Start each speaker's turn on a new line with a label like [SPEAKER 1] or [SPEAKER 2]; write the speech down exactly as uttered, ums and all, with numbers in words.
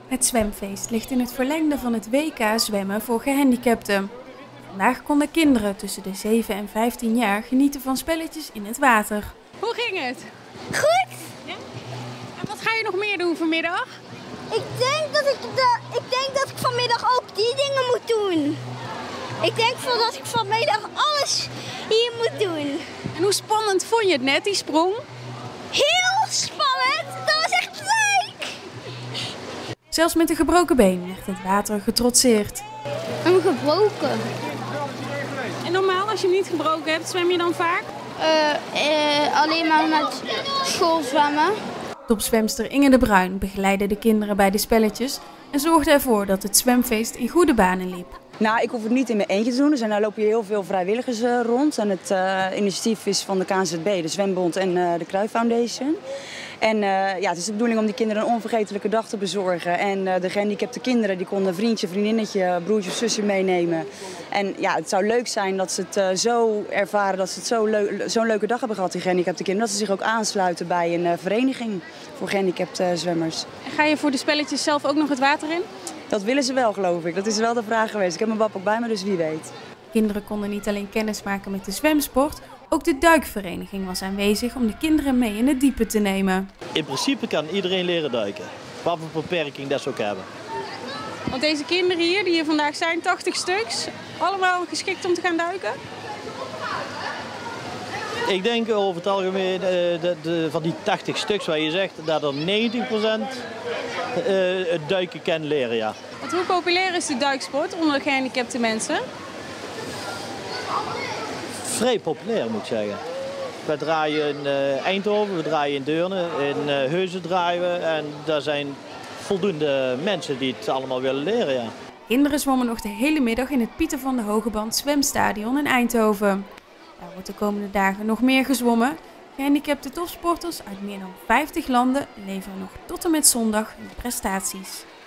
[SPEAKER 1] Het zwemfeest ligt in het verlengde van het W K zwemmen voor gehandicapten. Vandaag konden kinderen tussen de zeven en vijftien jaar genieten van spelletjes in het water.
[SPEAKER 2] Hoe ging het?
[SPEAKER 3] Goed!
[SPEAKER 2] Ja? En wat ga je nog meer doen vanmiddag?
[SPEAKER 3] Ik denk dat ik, de, ik denk dat ik vanmiddag ook die dingen moet doen. Ik denk van dat ik vanmiddag alles hier moet doen.
[SPEAKER 2] En hoe spannend vond je het net, die sprong?
[SPEAKER 3] Heel spannend! Dat was echt leuk!
[SPEAKER 1] Zelfs met een gebroken been werd het water getrotseerd.
[SPEAKER 3] Een gebroken?
[SPEAKER 2] En normaal, als je hem niet gebroken hebt, zwem je dan vaak?
[SPEAKER 3] Uh, uh, alleen maar met schoolzwemmen.
[SPEAKER 1] Topzwemster Inge de Bruin begeleidde de kinderen bij de spelletjes en zorgde ervoor dat het zwemfeest in goede banen liep.
[SPEAKER 4] Nou, ik hoef het niet in mijn eentje te doen. Er zijn, daar lopen hier heel veel vrijwilligers uh, rond. En het uh, initiatief is van de K N Z B, de Zwembond en uh, de Cruyff Foundation. En uh, ja, het is de bedoeling om die kinderen een onvergetelijke dag te bezorgen. En uh, de gehandicapte kinderen die konden een vriendje, vriendinnetje, broertje of zusje meenemen. En ja, het zou leuk zijn dat ze het uh, zo ervaren, dat ze het zo leu zo'n leuke dag hebben gehad, die gehandicapte kinderen. Dat ze zich ook aansluiten bij een uh, vereniging voor gehandicapte uh, zwemmers.
[SPEAKER 2] En ga je voor de spelletjes zelf ook nog het water in?
[SPEAKER 4] Dat willen ze wel, geloof ik. Dat is wel de vraag geweest. Ik heb mijn pap ook bij me, dus wie weet.
[SPEAKER 1] Kinderen konden niet alleen kennis maken met de zwemsport, ook de duikvereniging was aanwezig om de kinderen mee in het diepe te nemen.
[SPEAKER 5] In principe kan iedereen leren duiken, wat voor beperking dat ze ook hebben.
[SPEAKER 2] Want deze kinderen hier, die hier vandaag zijn, tachtig stuks, allemaal geschikt om te gaan duiken?
[SPEAKER 5] Ik denk over het algemeen de, de, van die tachtig stuks waar je zegt dat er negentig procent het duiken kan leren, ja.
[SPEAKER 2] Want hoe populair is de duiksport onder gehandicapte mensen?
[SPEAKER 5] Vrij populair, moet ik zeggen. We draaien in uh, Eindhoven, we draaien in Deurne, in uh, Heusden draaien we en daar zijn voldoende mensen die het allemaal willen leren, ja.
[SPEAKER 1] Kinderen zwommen nog de hele middag in het Pieter van de Hogeband zwemstadion in Eindhoven. Daar wordt de komende dagen nog meer gezwommen. Gehandicapte topsporters uit meer dan vijftig landen leveren nog tot en met zondag hun prestaties.